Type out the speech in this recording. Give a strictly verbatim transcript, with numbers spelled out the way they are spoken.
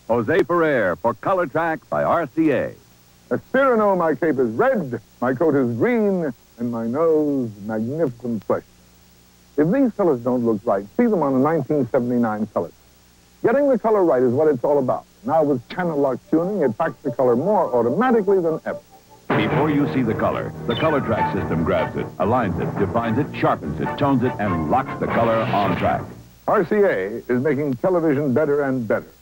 José Ferrer for ColorTrak by R C A. As Cyrano, my cape is red, my coat is green, and my nose magnificent flesh. If these colors don't look right, see them on a nineteen seventy-nine color. Getting the color right is what it's all about. Now with channel lock tuning, it packs the color more automatically than ever. Before you see the color, the ColorTrak system grabs it, aligns it, defines it, sharpens it, tones it, and locks the color on track. R C A is making television better and better.